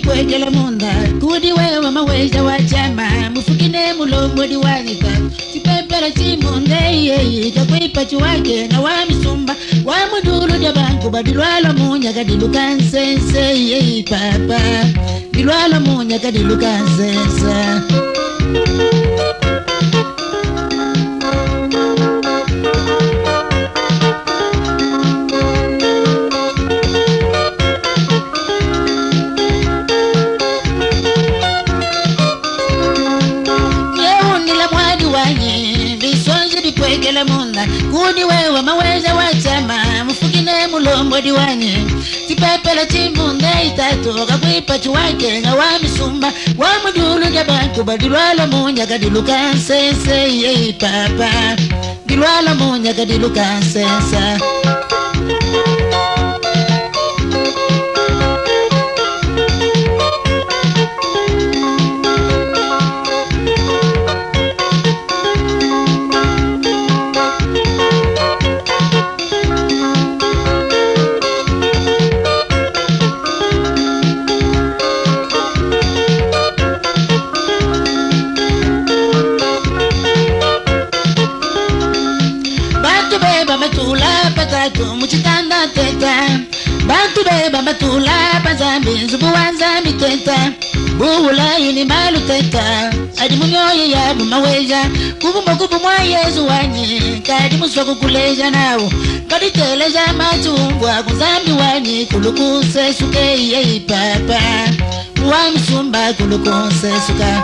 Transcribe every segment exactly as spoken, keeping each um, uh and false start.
bikwegela munda kudi wewe maweja wa chama mufukine mulongo diwanika tipepera chimunde yeye kakwipa chuwake na wa misumba wa mudulu dia banku badilwala munya kadilukansense yeye papa dilwala munya kadilukansense kwegela munda kuni wewe maweza wa chama mufukine mulombo diwani tipepela chimunde itatu kakwipa chuwake na wa misumba wa mudulu dia banku badilwala munya kadilukansense yeye papa dilwala munya kadilukansense muchitanda teta bantu beba matula bazambi zubuwanza miteta buula yini malu teta adi munyoye ya bumaweja kubumba kubumwa yezu wanyi kadi muswa kukuleja nao kadi teleja machungwa kuzambi wanyi kulukuse suke yei papa wa misumba kulukuse suka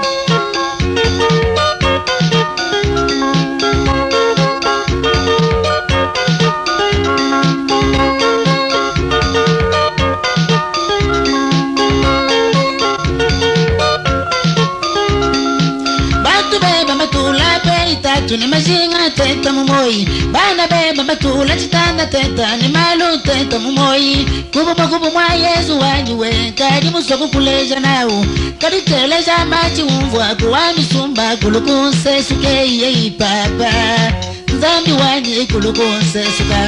tuni mazinga teta mumoi bana beba batula chitanda teta ni malu teta mumoi kubu makubu mwa yezu wanyiwe kadi muswa kukuleja nao kadi teleja machi umvwa kuwa misumba kulukunse suke yei papa nzambi wanyi kulukunse suka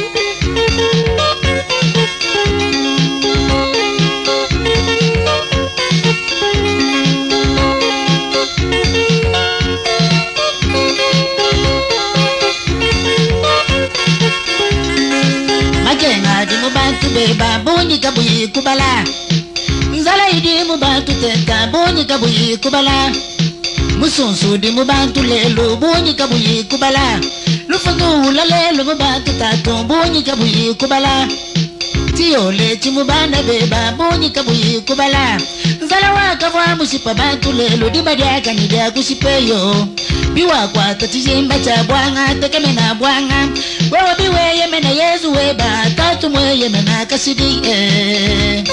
Adi mubantu beba bunyi kabuyi kubala nzala idi mubantu teta bunyi kabuyi kubala musunsu di mubantu lelo bunyi kabuyi kubala lufangu la lelo mubantu tatu bunyi kabuyi kubala tiole chimubanda beba bunyi kabuyi kubala nzala waka wa musipa bantu lelo di badiaka ni dia kusipeyo biwa kwa tatijimba cha bwanga tekemena bwanga wewe biwe yemena yezu weba tatu mwe yemena kasidi eh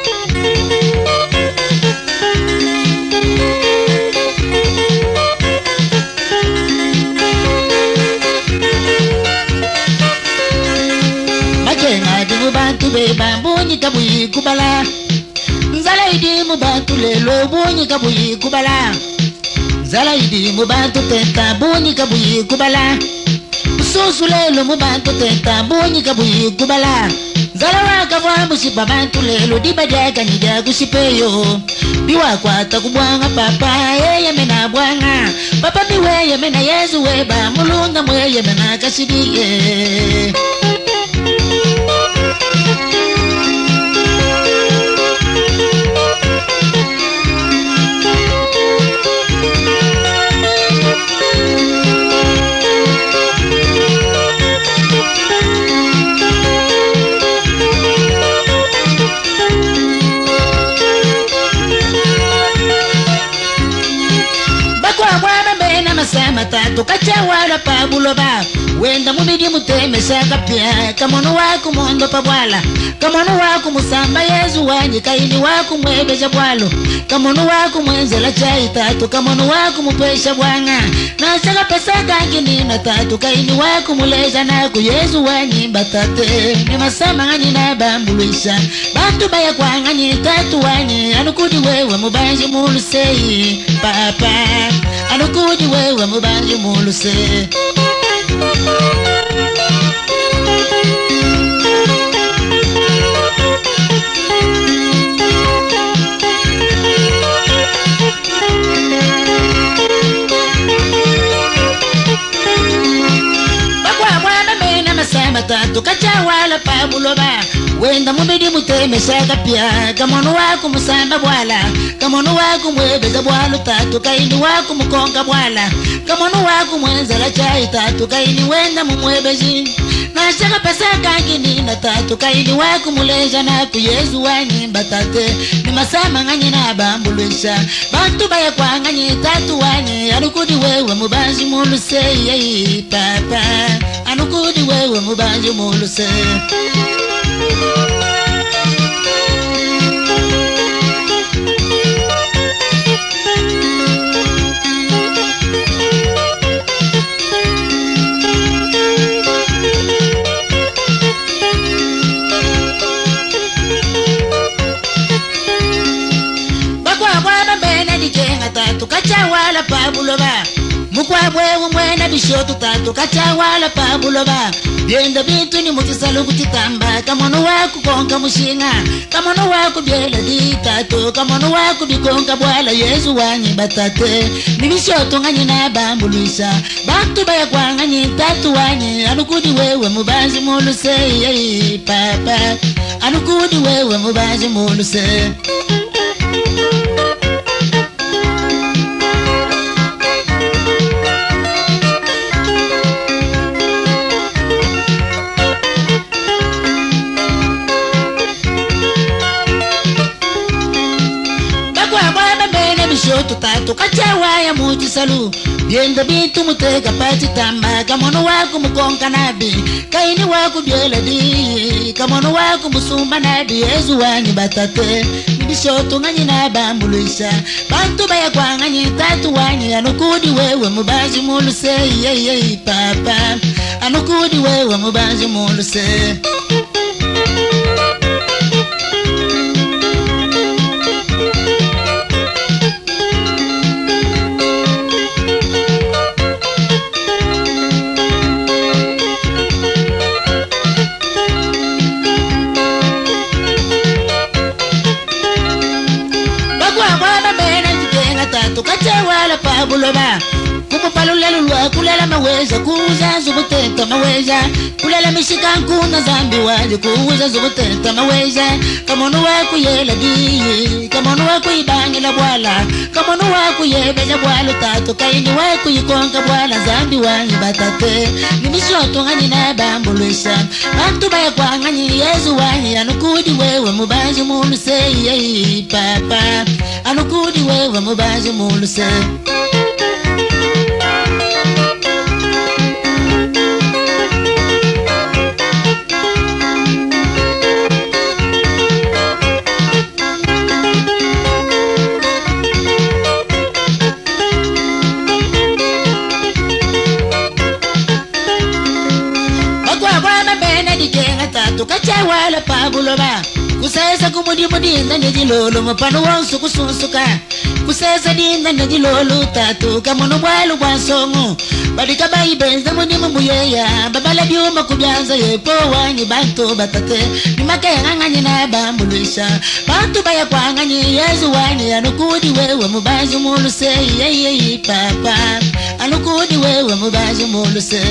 makenga di mubantu beba bunyi kabuyi kubala nzala idi mubantu lelo bunyi kabuyi kubala zala idi mubantu teta bunyi kabuyi kubala susu lelo mubantu teta bunyi kabuyi kubala zala waka wa musipa bantu lelo dibadaka ni dia kusipeyo biwa kwata kubwanga papa yeye mena bwanga papa biwe yemena yezu weba mulunga mwe yemena kasidi eh Sama tatu kachawala pabuloba wenda mubidi mutemesha kapya kamono wako mondo pabwala kamono wako musamba yezu wanyi kaini wako mwebeja bwalo kamono wako mwenzela chai tatu kamono wako mupesha bwanga na saka pesa kangi nina tatu kaini wako muleja naku yezu wanyi batate ni masama ngani na bambuluisha bantu baya kwa ngani tatu wanyi anukudi wewe mubanji mulusei papa anukudi wewe mubanji muluse wenda mubidi muteme shaka pia kamono wako musamba bwala kamono wako mwebeza bwalo tatu kaini wako mukonga bwala kamono wako mwenzala chai tatu kaini wenda mumwebeji na shaka pesa kangini na tatu kaini wako muleja na ku Yesu wanyi batate ni masama ngani na bambulwisha bantu baya kwa ngani tatu wanyi anukudi wewe mubanji muluse yei papa anukudi wewe mubanji muluse tukachawala pabuloba mukwabwe umwena bishoto tatu kachawala pabuloba byenda bintu ni mutisalu kutitamba kamono wako konka mushinga kamono wako byela di tatu kamono wako bikonga bwala Yesu wanyi batate ni bishoto ngani na bambulisa bantu baya kwa ngani tatu wanyi anukudi wewe mubanzi muluse yei papa anukudi wewe mubanzi muluse tatu kachawaya mujisalu yenda bintu mutega pati tamba kamono wako mukonka nabi kaini wako byela di kamono wako musumba nabi Yesu wanyi batate nibishoto ngani na bambulwisha bantu baya kwa ngani tatu wanyi anukudi wewe mubaji muluse yei yei papa anukudi wewe mubaji muluse tukachawala pabuloba kumupalulelu lwa kulela maweza kuuza zubutenta maweza kulela mishikanku na zambi waje kuuza zubutenta maweza kamono wako yela di kamono wako ibangila bwala kamono wako yebeza bwalo tatu kaini wako yikonga bwala zambi wanyi batate nimishoto ngani na bambulwisha bantu baya kwa ngani Yesu wanyi anukudi wewe mubanji muluse yei papa anukudi wewe mubanji muluse tukachawala pabuloba kusesa kumudi mudinda nejilolo mapano wansu kusunsuka kusesa dinda nejilolo tatu kamono bwalu bwansongo badika baibenza mudi mumuyeya babala byuma kubyanza yepo wanyi bantu batate nimakenga ngani na bambulwisha bantu baya kwa ngani Yesu wanyi anukudi wewe mubaji muluse yei yei papa anukudi wewe mubaji muluse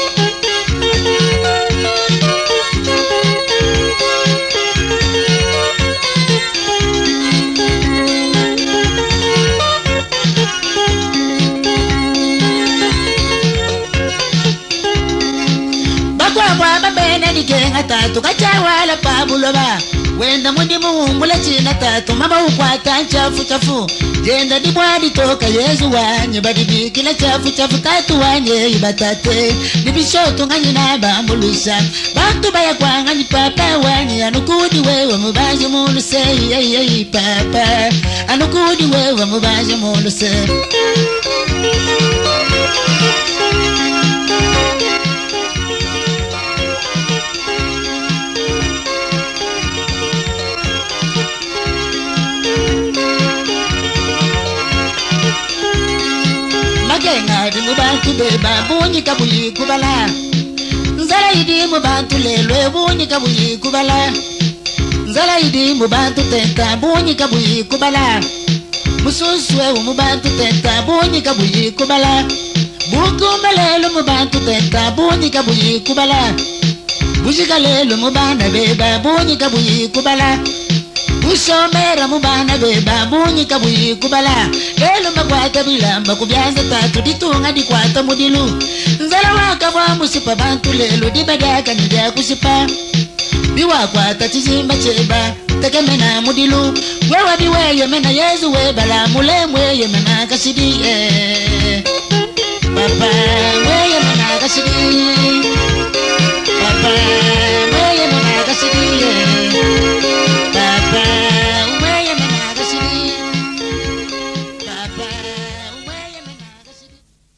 kenga tatu kachawala pabuloba wenda mundi muhumbula china tatu mama ukwata chafu chafu jenda dibwadi toka Yesu wanyi badibikila chafu chafu tatu wanye ibatate nibishoto ngani na bambulwisha bantu baya kwa ngani papa wanyi anukudi wewe mubaji muluse yei yei papa anukudi wewe mubaji muluse ngadi mubantu beba bunyi kabuyi kubala nzala idi mubantu lelwe bunyi kabuyi kubala nzala idi mubantu tenta bunyi kabuyi kubala mususwe mubantu tenta bunyi kabuyi kubala bukumelelo mubantu tenta bunyi kabuyi kubala Bujika lelo mubana beba bunyi kabuyi kubala Ushomera mubana beba bunyi kabuyi kubala Lelo makwata bilamba kubyanza tatu ditunga dikwata mudilu Nzala waka wa musipa bantu lelo dibadaka nidya kusipa Biwa kwata chizimba cheba tekemena mudilu Wewa biweye mena yezu webala mulemwe yemena kasidi eh. Papa weye mena kasidi Papa weye mena kasidi eh. Papa weye mena kasidi Papa weye mena kasidi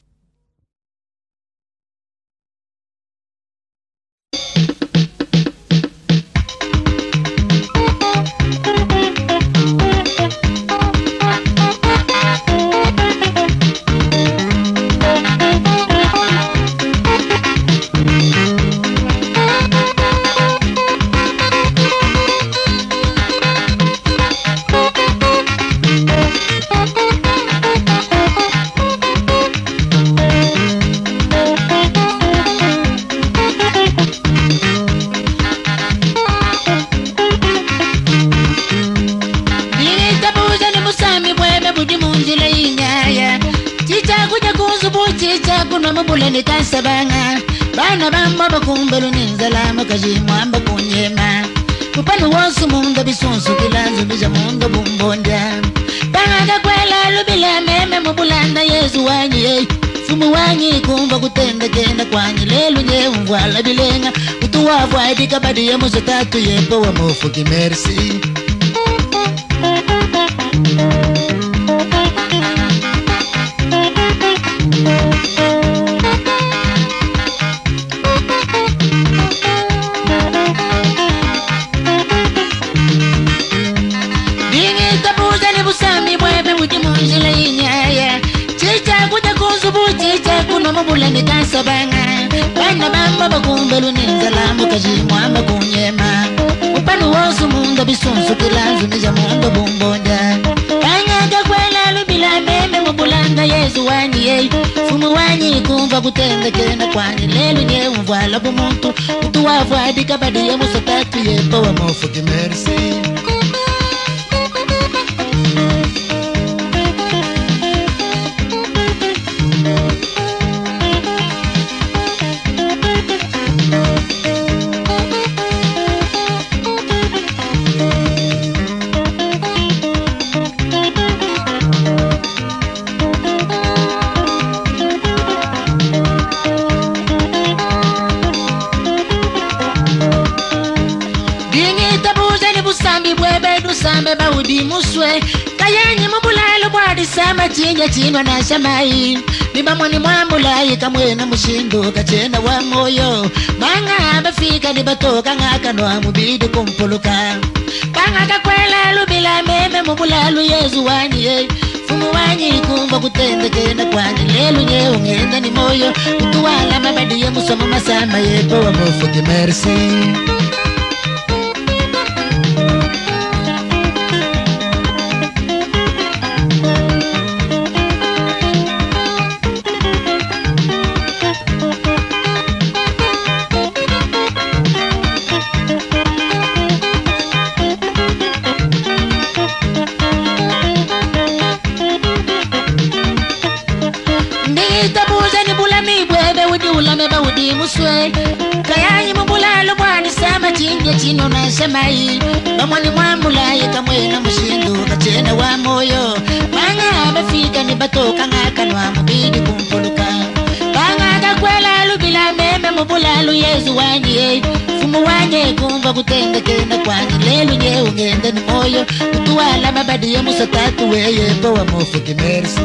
Mabulani kasabanga bana bamba bakumbelu ninzala makaji mwamba kunyema Kupanu wosu munda bisunsu kilanzu bija munda bumbonda Banga kwela lubila meme mabulanda yezu wanyi Fumu wanyi kumba kutenda kenda kwanyi lelu nye umwala bilenga Utuwafu aidi kabadi ya muzo tatu yepo wa mofu kimersi Mabulani kasabanga bana bamba bakumbelu ninzala mukaji mwamba kunyema Upanu wosu munda bisunsu kilanzu nija munda bumbonda Banga kakwela lubila meme mabulanda yezu wani ye Fumu wani kumva kutenda kena kwani lelu nye umvala bumuntu Utuwafu adi kabadi ya muso tatu yepo wa mofu kimersi Sambe baudi muswe kayanyi mubulalo bwadi sama chinja chinwa na shamai Niba mwani mwambulayi kamwena mushindu kachena wa moyo Manga bafika nibatoka ngakanwa mubidi kumpuluka Banga kakwela lubila meme mubulalo yezu wanyi ye Fumu wanyi kumva kutenda kena kwani lelu nye ungenda ni moyo Utuwala mabadi ya musomo masama yepo wa mofu kimersi Kayanyi mubulalo bwani sama chinja chino na samai Bamwani mwambulayi kamwena mushindu kachena wa moyo Banga bafika ni batoka ngakanwa mubidi kumpuluka Banga kakwela lubila meme mubulalo yezu wanyi ye Fumu wanye kumva kutenda kena kwani lelu nye ungenda ni moyo Utuwala mabadi ya musa tatu weye powa mofu kimersi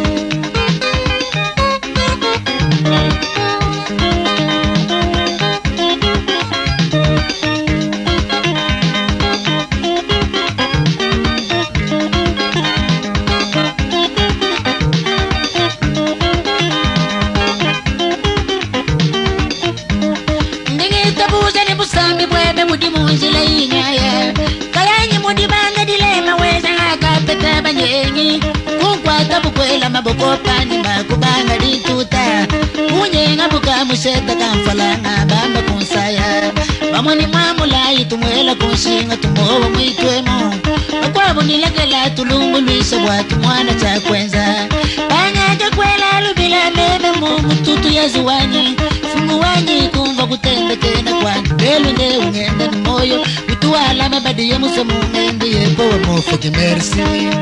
Maboko pani makubanga dituta Unye ngabuka museta kamfalanga bamba kunsaya Pamoni mamula itumwela kunsinga tumowa mwitwemo Akwabo nilakela tulungu luisa watu mwana chakwenza Panyaja kwela lubila meme mumu tutu ya ziwanyi Fungu wanyi kumva kutende kena kwani Belu ne ungenda ni moyo Utuwala mabadi ya musa mungende Yepo wa mofoki mersi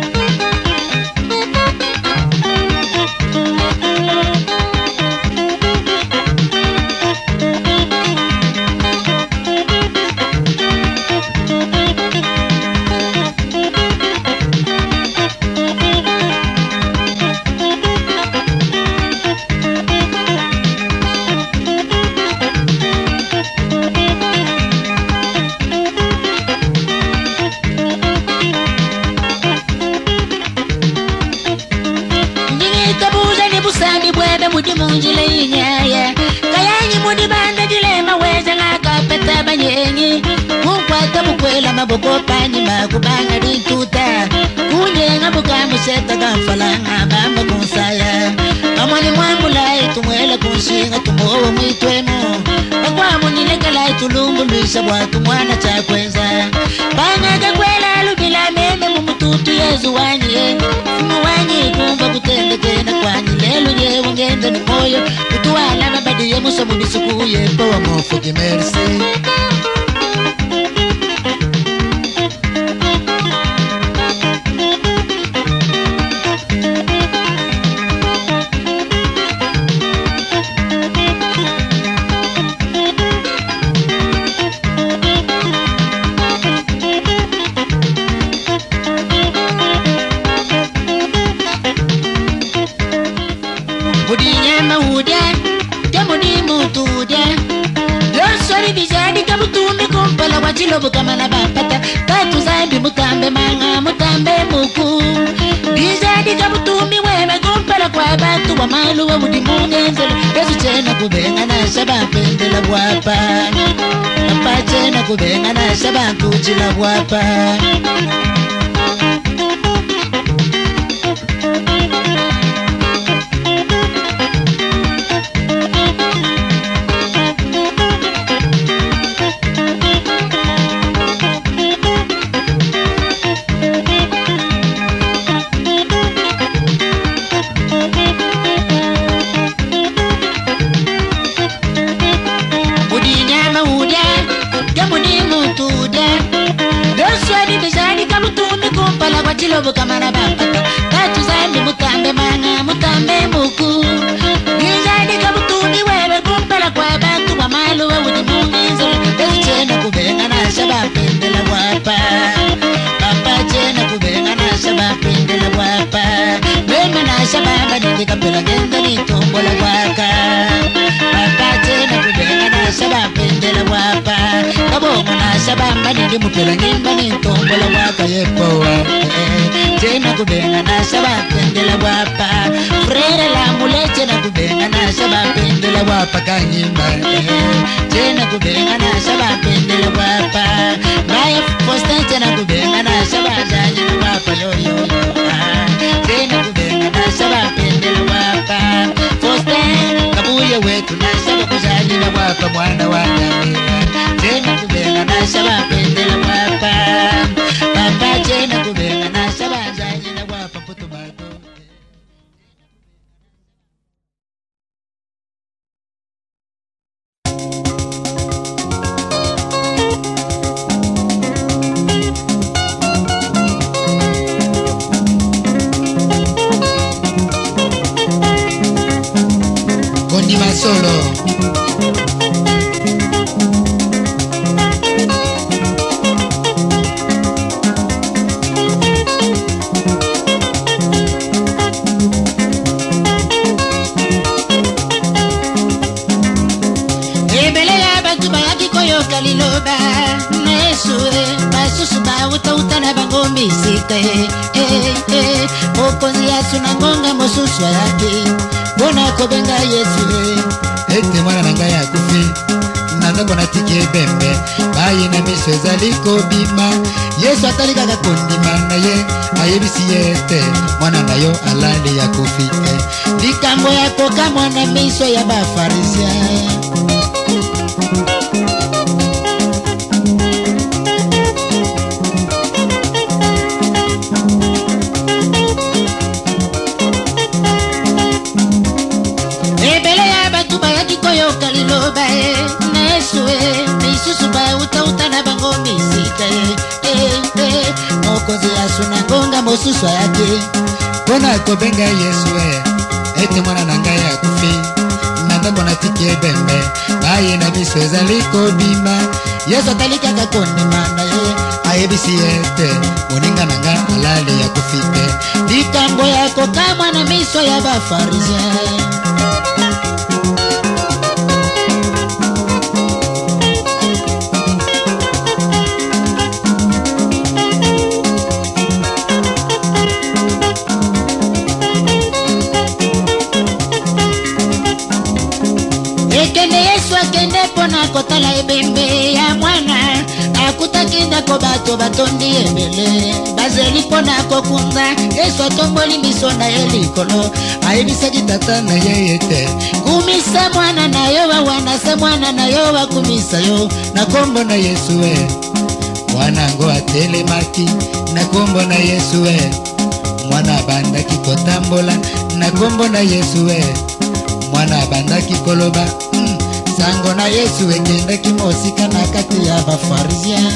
Mudi munjile inyaya Kayanyi mudi banda dilema weza ngaka peta banyenyi Kunkwata bukwela maboko pani makubanga dintuta Kunyenga buka museta kamfalanga bamba kunsaya Kamwani mwambula itumwela kunsinga tumowa mwitwemo Akwamu nilekala itulungu luisa watu mwana chakwenza Panyaga kwela lubila meme mumututu yezu wanyi Mwanyi kumba kutende kena kwani lelu ye ungenda ni moyo Utuwala mabadi ya musa munisuku yepo wa mofuki mersi Chilobu kamana bapata Tatu zambi mutambe manga mutambe muku Bizadi kabutumi weme kumpala kwa batu wa malu wa mudi mungenzele Yesu chena kubenga na sabapendela wapa Papa chena kubenga na sabakuchila wapa Chilobu kamana bapata Tatu zambi mutambe manga mutambe muku Nizadi kabutuni wewe kumpala kwa bantu wa malu wa udi mungizole Yesu chena kubenga na sabapendela wapa Papa chena kubenga na sabapendela wapa Meme na sabamba nindika pela genda ni tombola waka Papa chena kubenga na sabapendela wapa Kabongo na sabamba nindimu pela ngimba ni tombola waka yepo wapa Chena kubenga na sabapendela wapa Frere la mule chena kubenga na sabapendela wapa kanyimba Chena kubenga na sabapendela wapa Maya fosta chena kubenga na sabapendela wapa yo yo yo Chena kubenga na sabapendela wapa Fosta kabuya wetu na sabakuzalila wapa mwana wa nyamila Chena kubenga na sabapendela wapa Papa chena kubenga na sabazalila wapa putumato Kondi Masolo Kaliloba Nesue Basusu ba uta uta na bango misika eh eh eh Mokonzi yasu na ngonga mosusu yake Bona kobenga Yesu eh Ete mwana nanga ya kufi Nanga kona tike bembe Bayi na miswe zaliko bima Yesu atalika kakondima na ye Ayebisi yete Mwana na yo alali ya kufi eh Dikambo ya koka mwana miswe ya bafarisia eh eh mokozi asuna ngonga mosusu yake Kona kobenga Yesu e ete mwana nanga ya kufi nanda kona tike bembe aye na biso ezali kobima Yesu atalika kakondima na ye ayebisi ete moninga nanga alali ya kufite likambo yako kama na miso ya bafarisien. Ekende Yesu akende pona kotala ebembe ya mwana akutakinda ko bato batondi ebele bazeli pona kokunda Yesu atomboli miso na ye likolo ayebisaki tata na ye ete kumisa mwana na yo wawana se mwana na yo wakumisa yo na kombo na Yesu e mwana ngo atelemaki na kombo na Yesu e mwana abandaki kotambola na kombo na Yesu e mwana abandaki koloba mm. sango na Yesu ekendaki mosika na kati ya bafarisien.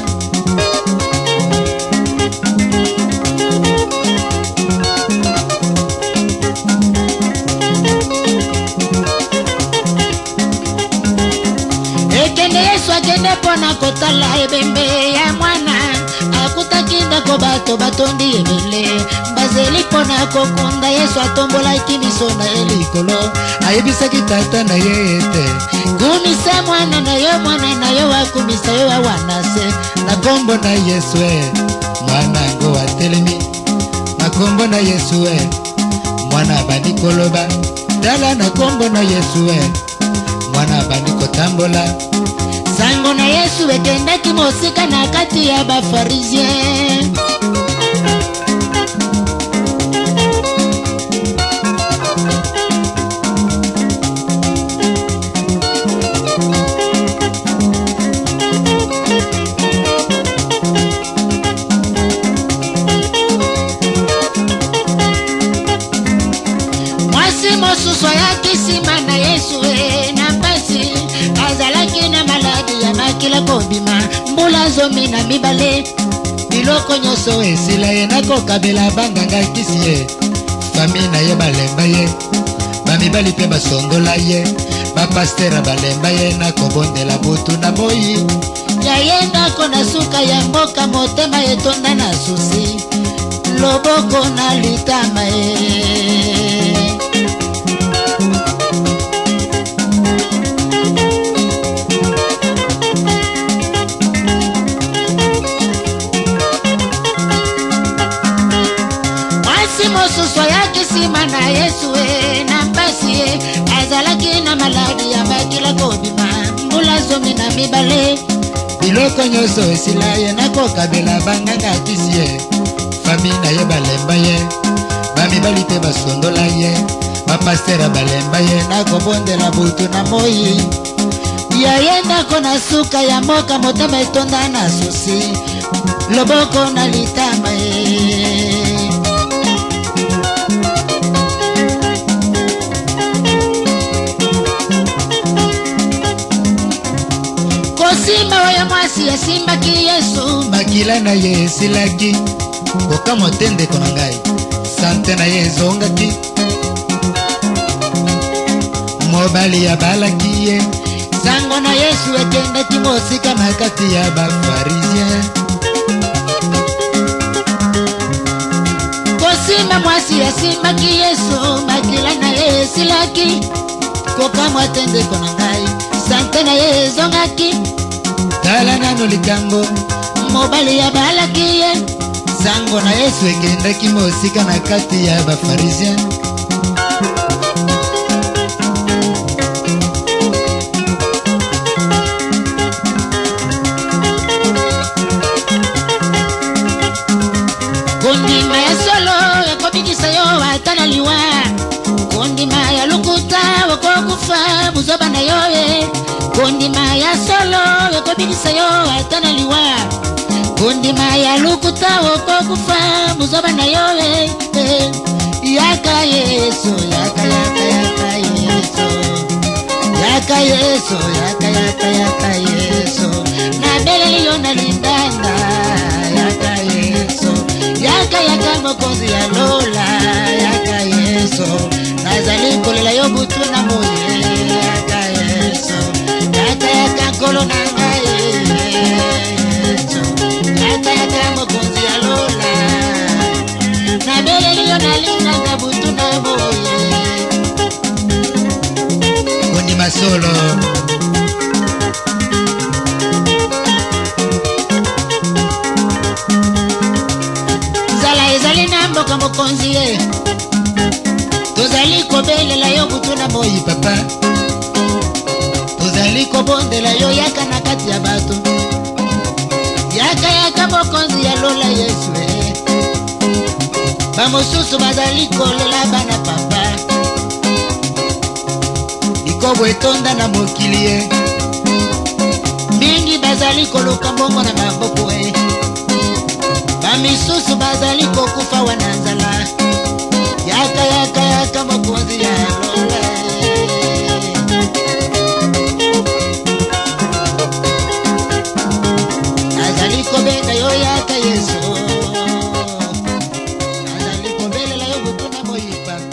Ekende Yesu akende pona kotala ebembe ya mwana akutakinda ko bato batondi ebele bazeli pona kokunda Yesu atombolaki miso na ye likolo ayebisaki tata na ye ete kumisa mwana na yo mwana na yo wakumisa yo wawana se na kombo na Yesu e mwana ngo atelemi na kombo na Yesu e mwana abandi koloba tala na kombo na Yesu e mwana abandi kotambola sango na Yesu ekendaki mosika na kati ya bafarisien. Mwasi mosusu yaki sima na Yesu e na mpasi azalaki na maladi ya makila kobima mbula zomi na mibale biloko nyonso esila ye nakokabela banganga kisi ye fami na ye balemba ye bamibali mpe basongola ye bapastera balemba ye nakobondela butu na boyi yayendako na suka ya mboka motema etonda na susi loboko na litama ye mosusu yaki sima na Yesu e na mpasi e azalaki na maladi ya makila kobima mbula zomi na mibale biloko nyonso esila ye nakokabela banganga kisi ye fami na ye balemba ye bamibali mpe basondola ye bapastera balemba ye nakobondela butu na moyi yayendako na suka ya mboka motema etonda na susi loboko na litama ye Simba oyo mwasi asimbaki Yesu makila na ye esilaki koka motendeko na ngai sante na ye ezongaki mobali abalaki ye sango na Yesu ekendaki mosika na kati ya bafarisien. Kosima mwasi asimbaki Yesu makila na ye esilaki koka motendeko na ngai sante na ye ezongaki tala nano likambo mobali abalaki ye sango na Yesu ekendaki mosika na kati ya bafarisien. kondima ya solo ekobikisa yo ata na liwa kondima ya lukuta okokufa buzoba na yo ye kondima ya solo ekobikisa yo ata na liwa kondima ya lukuta okokufa buzoba na yo ye yaka Yesu yaka yaka yaka Yesu yaka Yesu yaka yaka yaka Yesu na beleli yo na lindanda yaka yaka mokonzi ya lola yaka Yesu nazali kolela yo butu na moye yaka Yesu yaka yaka kolo na ngai Yesu yaka yaka mokonzi ya lola na beleli yo nalinga na butu na moye Kondi Masolo ezali na mboka mokonzi ye tozali kobelela yo butu na moi papa tozali kobondela yo yaka na kati ya bato yaka yaka mokonzi ya lola Yesu bamosusu bazali kolela bana papa likobo etonda na mokili ye mingi bazali koluka mbongo na maboko ye bamisusu bazali kokufa wana nzala yaka yaka yaka mokonzi ya lola nazali kobenga yo yaka Yesu nazali kobelela yo butu na moi papa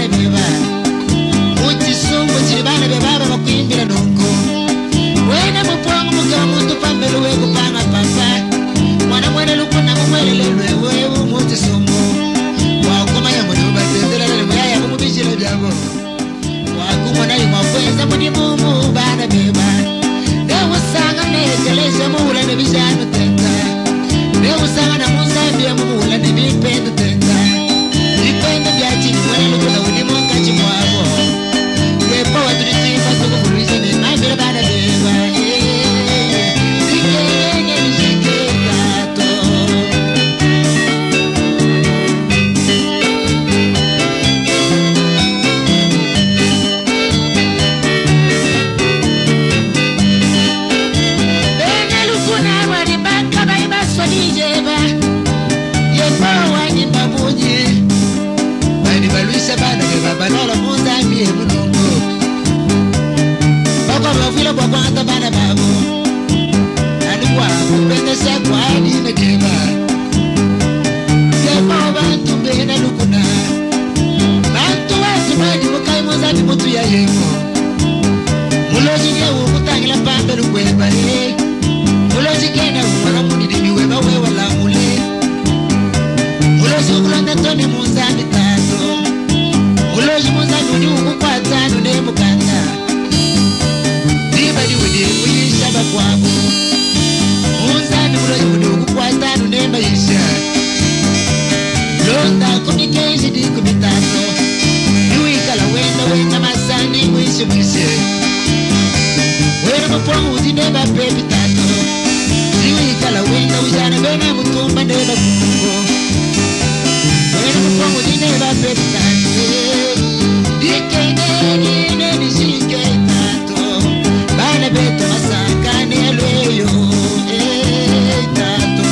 When I'm bijano tenta me usanga na musambi ya mumula ni bipendo tenta bipendo bya chini wale kuna ulimo kachi mwabo yepo watu nitifa tuko kuruisa ni mambira bana beba sikenge nishike tato bene lukuna wali baka baiba swadijeba yepo wani babuji bani baluisa bana beba banola muzambi emunungo bako bafila kwa kwanta bana babu anikwa kupendesa kwa adine kema yepo bantu bena lukuna bantu wasi bani mukai muzambi mutu ya yemo muloji nye ukutangila pambe lukweba he muloji kena umwana munidimi weba wewa la mule muloji ukulonda toni muzambi tato muloji muzambi uni ukukwata nune mukanda dibadi wudi uyishaba kwabu muzambi muloji uni ukukwata nune mayisha londa kumikeji di kumitato yuikala wenda wenda masani mwishe mwishe wena mapongu uti neba pepi tato yuikala wenda ujana bena mutumba neba kukungo wena mapongu uti neba pepi tato dikene nine nishike tato bana beto masaka nelweyo eh tato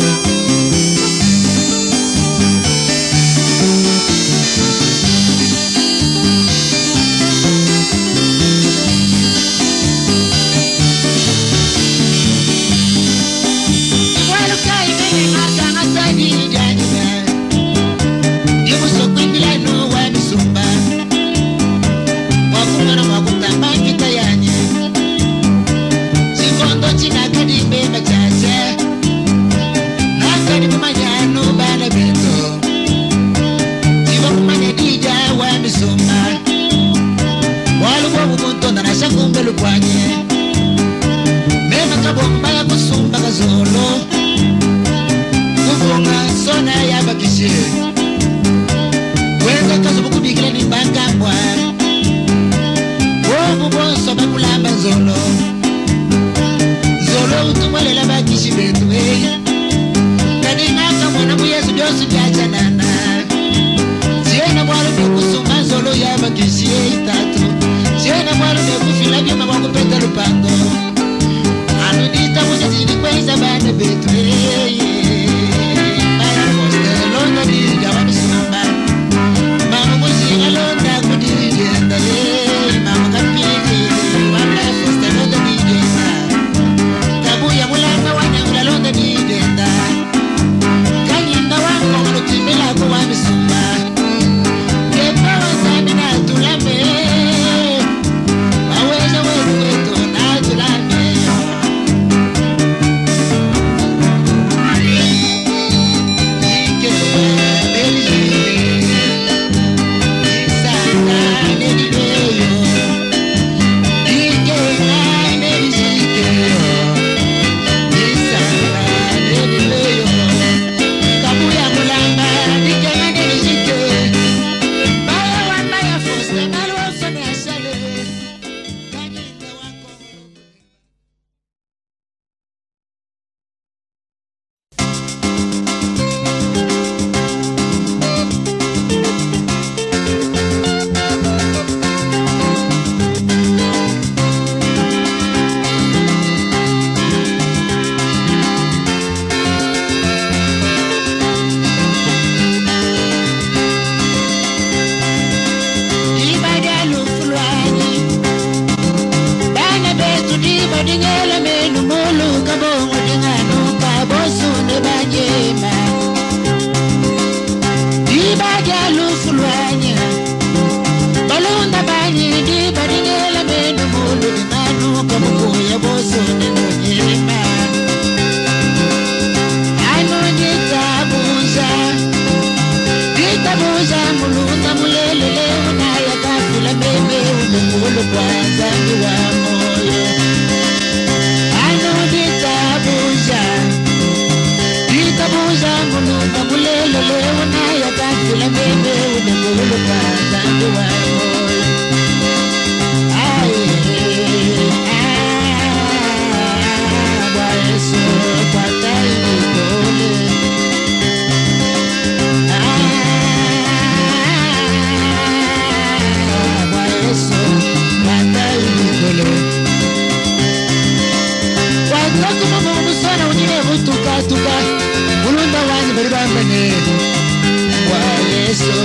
kumbelu kwanye mema kabomba ya kusumba kazolo kuvunga sona ya bakishe wenga kazubu kubikile ni bakambwa wobu bonso bakulamba zolo zolo utumwalela bakishi betu kadinaka mwana muyesu byosi byachanana siena mwalo bekusumba zolo ya bakishi tatu siena mwalo bekufila byoma bakupeta lupango anudita mwenye zini kweza bane betu baya foste londa dija wamisumba mama muzinga londa kudijenda mama kapiti wala foste londa dijenda kabuya mulanga wanyangula londa dijenda kanyinda wako malutimila kwa wamisumba kepa wazami na tulame waweza wetu wetu na tulame Nakuma mungu sana unine butuka tuka Mulunda wanyi baribambane Wa Yesu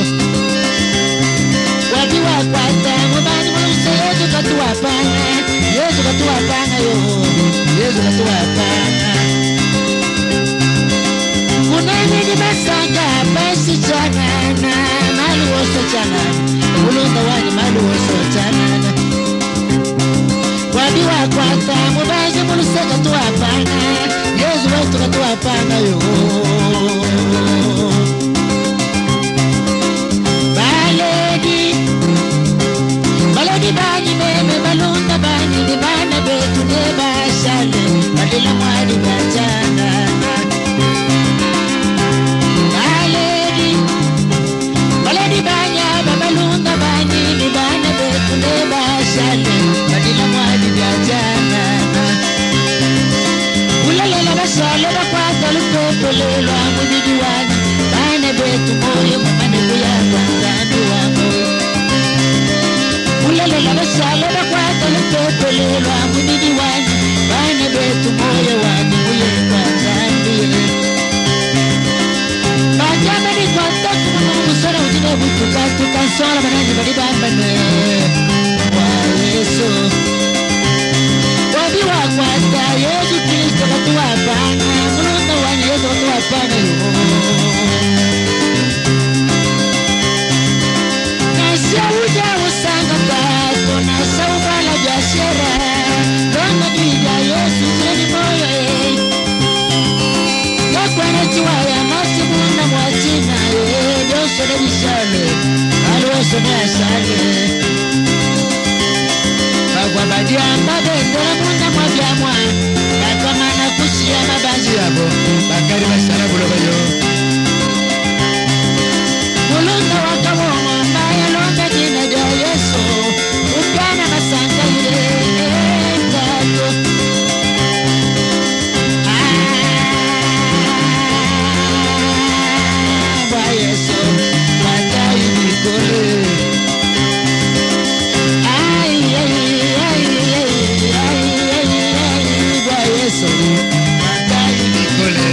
Wabi wakwata Mubani muluse Yesu katuwapanga Yesu katuwapanga yo Yesu katuwapanga Kunani di masanga Basi chanana Malu oso chanana Mulunda wanyi malu oso chanana Wabi wakwata Mubazi muluse katuwapanga Yesu wetu katuwapanga yo Baledi Baledi bani meme balunda bani Di bana betu neba shale Balila mwadi kachana Baledi Baledi banya babalunda bani Di bana betu neba shale Balila mwadi kachana Ulalela basale bakwata lupepo lelo Amu didiwani Bana betu moyo mamane kuya kwanzani wamo Ulalela basale bakwata lupepo lelo Amu didiwani Bana betu moyo wani kuya kwanzani Bajama ni kwata kumunu musora ujine butuka Tukansora manani badi bambane Wa Yesu Wabi wakwata Yesu Kristo katuwapanga Mulunda wani Yesu katuwapanga Nasya uja usanga kato Nasa ubala biashara Donga bija Yesu zireni moyo eh Yakwene tuwaya masi muna mwachina eh Dioso de bishale Aluoso ne asale Bagwa badia mbade Ndora muna mwabiamwa Bakamana kushia mabanzi yabo Bakari basara buloba yo Mulunda wakamongo Mbaya longa jina ja Yesu Upana masanga ire Kato Ah Bwa Yesu Matai nikole Ay ay ay ay ay ay ay Bwa Yesu Matai nikole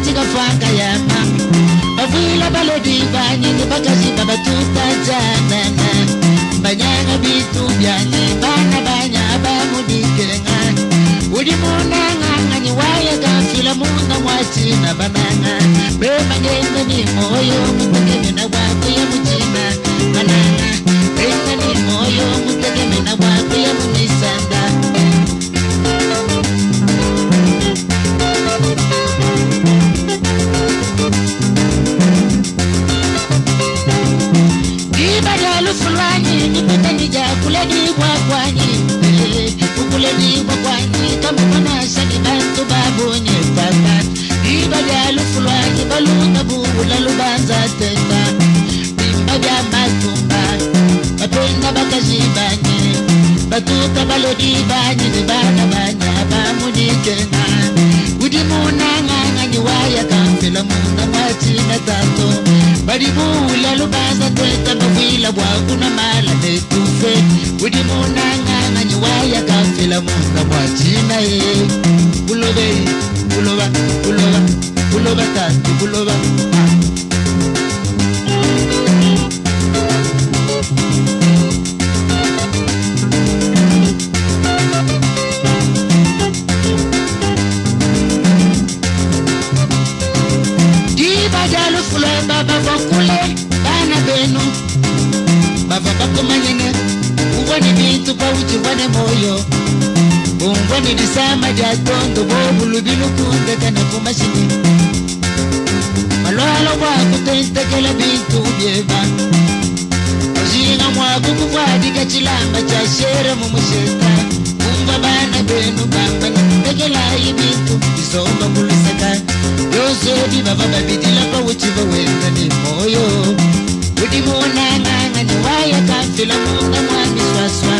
ka fanga ya mam bavila balodi banye bakazi babatuta jana banyanga bitu byane bana banya bamudikenga udi munanga ngani waya ka fila munda mwati na bananga bema ngenda ni moyo mutekeme na wako ya muchina bananga bema ni moyo mutekeme na wako ya munisanda Ibadalu fulani nipenda nija kule ni wakwani kule ni wakwani kama manasa ni bantu babonye papa ibadalu fulani baluna bula lubanza tenda bimba bya matumba bapenda bakazibanye batuta balodi banye ni bana banya bamudikenga udi munanga ngani waya kamfila munda mwati na tato baribula lubanza tenda bavila bwakuna mala netufe udi munanga ngani waya kamfila munda mwati na ye bulobe buloba buloba buloba tatu buloba baba bakule bana benu baba bakomanyene ubone bitu pa uchibone moyo ungone disama ja tondo bobulu bilukunde kana kumashini malwalo wa kutente kala bitu byeba ojinga mwa kukwadi kachilamba cha shere mumusheta unga bana benu bamba tekela ibitu isomba kulisaka yose di baba babidila pa uchiva wenda ni moyo udi munanga ngani waya kafila munga mwami swaswa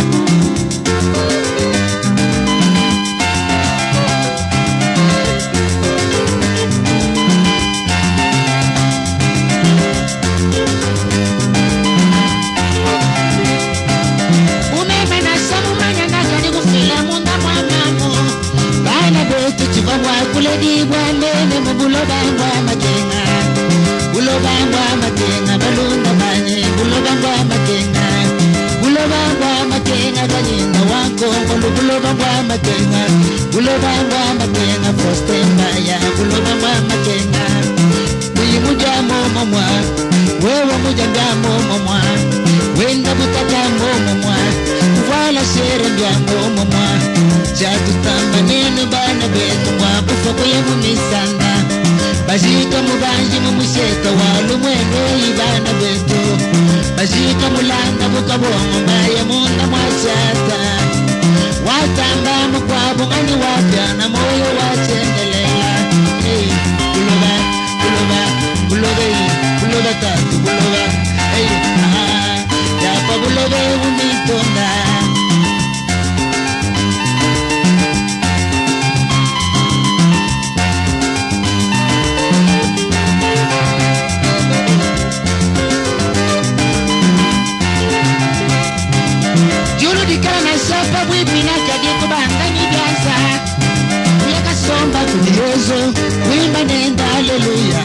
umemena samu manya nagani kufila munga mwamamu bana betu chiva wakule di bwanene mubulobangwa makenga bulobangwa makenga balunda banye bulobangwa makenga bulobangwa makenga banyina wako bulobangwa makenga bulobangwa makenga prostemba ya bulobangwa makenga uyimujamo momwa wewe mujangamo momwa wenda butajamo momwa wala shere byamo momwa jatu tambanene bana betu mwabufa kwa yemu misanda bajika mubanji mumusheta walu mwene ibana betu bajika mulanda bukabongo mbaye munda mwachata watamba mukwabu ngani wapyana moyo wachendelela hey kuloba kuloba kulobe kuloba tatu kuloba hey aha yapa kulobe unitonda wimba nenda haleluya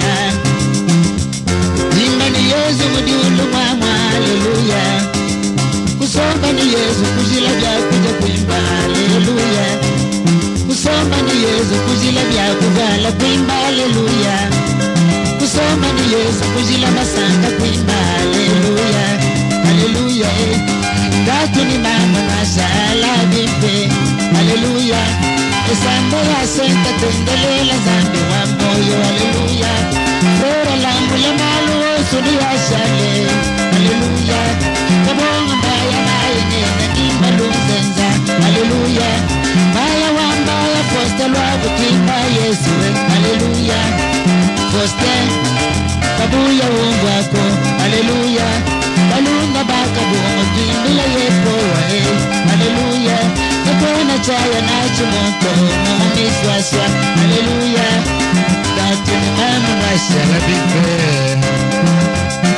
wimba ni Yesu mudiulu mama haleluya kusomba ni Yesu kuzila vya kuja kuimba haleluya kusomba ni Yesu kuzila vya kuvala kuimba haleluya kusomba ni Yesu kuzila masanga kuimba haleluya haleluya tatu ni mama masala bimpe haleluya Esando ya senta tendelela zambi wa moyo haleluya Fora langu le malu suni ya shale haleluya Kabonga mbaya mbaya nena kimba lunzenza haleluya Mbaya wa mbaya foste lwa kutimba Yesu haleluya Foste kabuya ungu wako haleluya Balunga baka buongo kimbila yepo wa haleluya Nakona chaya na chumoto Mami swaswa haleluya Tatu ni mama mashala bimbe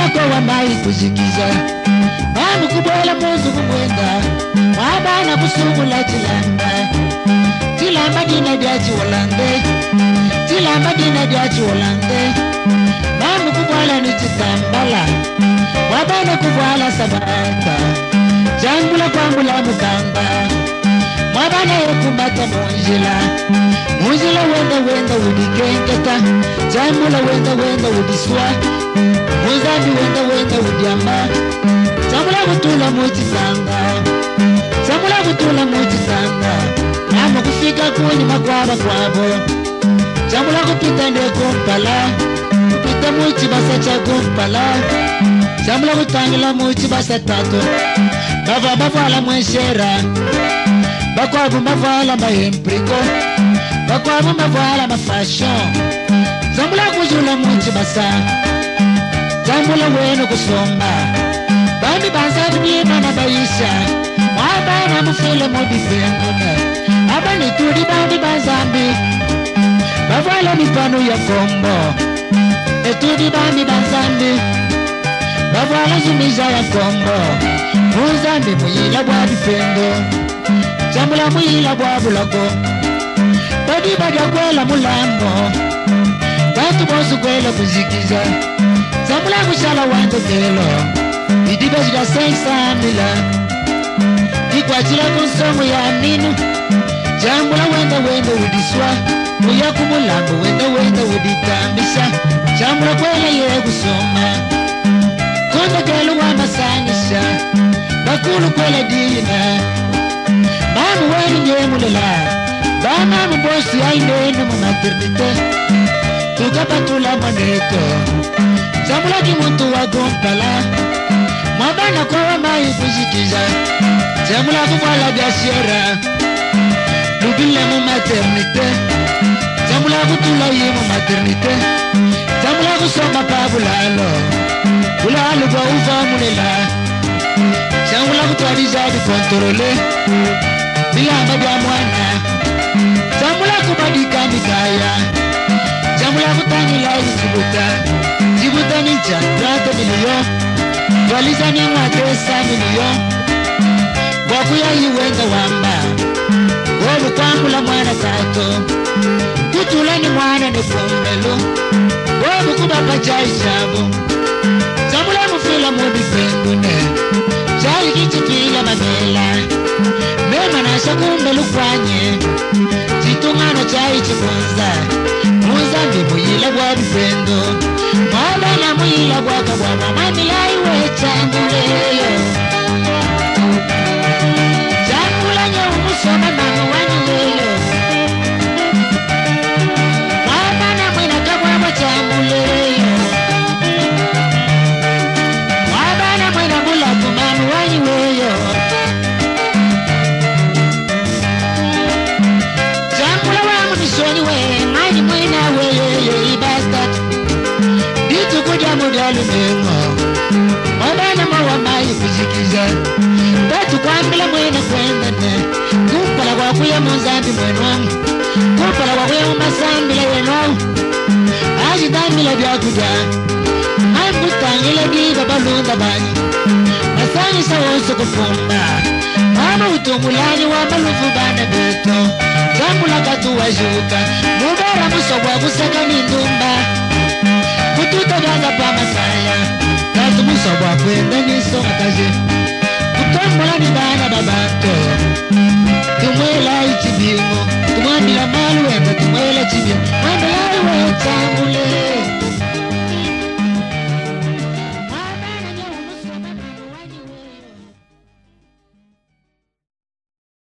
kwa wamai kuzikiza Mamu kubola muzu kumwenda Mwabana kusungula chilamba Chilamba dina diachi walande Chilamba dina diachi walande Mamu kubola ni chitambala Mwabana kubola sabata Jangula kwambula mukamba Mwabana yokumbata monjila Monjila wenda wenda udikengeta Jambula wenda wenda udiswa Muzambi wenda wenda udiamba Jambula kutula muchitanga Jambula kutula muchitanga Nama kufika kwenye makwaba kwabo Jambula kupita nde kumpala Kupita muchi basa cha kumpala Jambula kutangila muchi basa tato Bava bavala mwenshera Bakwabu mavala mahempriko Bakwabu mavala mafashion Jambula kujula muchi basa Jambula wenu kusomba Bami banza dunia na baisha Mwabana mufile modifenguna Aba nitudi bandi banzambi Bavala mifano ya kombo Etudi bandi banzambi Bavala zumiza ya kombo Muzambi muyila bwa difendo Jambula muyila bwa bulago Badi badia kwela mulambo Bantu bosu kwela kuzikiza Jambula kushala wanto kelo Idiba jida sensa mila Ikwa chila konsomo ya ninu Jambula wenda wenda udiswa Muyaku mulambo wenda wenda uditambisha Jambula kwela ye kusoma Konda kelo wa masangisha Bakulu kwela dina Mamu wenu nye mulela Bama mbosi ainenu mu maternite Tukapatula maneto Jambula kimuntu wa gompala Mwabana kwa wamai kuzikiza Jambula kuvala biashara Lubile mu maternite Jambula kutula ye mu maternite Jambula kusoma pa bulalo Bulalo kwa uva mulela Jambula kutwaliza di kontrole Bilamba bia mwana Jambula kubadika mikaya Jambula kutangila Jibuta Jibuta ninja Trata milion Waliza ni mwatesa milion Wakuya iwenga wamba Wobu kwambula mwana tato Kutula ni mwana ni kumbelo Wobu kubapa chai shabu Jambula mufila mudi pengune Chai kichipila mamela Mema nasha kumbelu kwanye Chitungano chai chifunza Muzambi muyila kwa dipendo Mwabana muyila kwa kabwana Mamila iwe changuleyo Changula nye umusoma mama wanyuleyo Mwabana mwina kabwana changuleyo Mwabana mwina mulaku mama wanyuleyo Changula wamu nisoni we Mani mwina weyo ibastard Ditu kuja mudalu mengo Mwabana mwa mai kuzikiza Batu kwambila mwena kwendane Kupala kwa kuya muzambi mwenwangu Kupala kwa kuya umasambila wenwangu Aji damila biakuja Ambutangila giga balunda bani Masani sawoso kufumba Mama utumulani wa malufu bana beto Jambula katu wajuka Mubara musobwa kusaka nindumba Kututa gaza pa masaya Katu musobwa kwenda niso makaje Kutombula ni bana babato